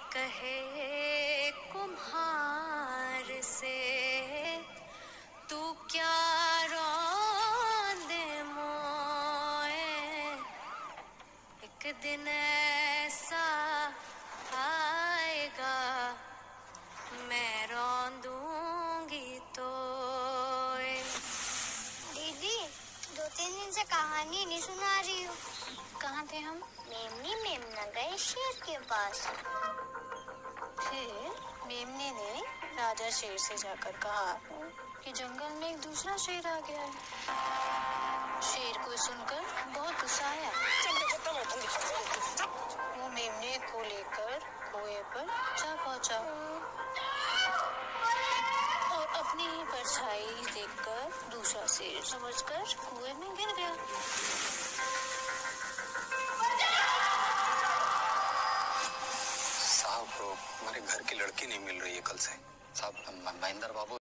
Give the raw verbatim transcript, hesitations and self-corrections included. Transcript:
कहे कुम्हार से तू क्या रौंदे मोए, एक दिन ऐसा आएगा मैं रौंदूंगी तो। दीदी दो तीन दिन से कहानी नहीं सुना रही हूँ। कहाँ थे हम? मेमनी मेमना गए शेर के पास। फिर मेमने ने राजा शेर से जाकर कहा कि जंगल में एक दूसरा शेर आ गया है। शेर को सुनकर बहुत गुस्सा आया। वो मेमने को लेकर कुएं पर जा पहुंचा और अपनी ही परछाई देखकर दूसरा शेर समझकर कुएं में गिर गया। साहब, हमारे घर की लड़की नहीं मिल रही है कल से। साहब, महेंद्र बाबू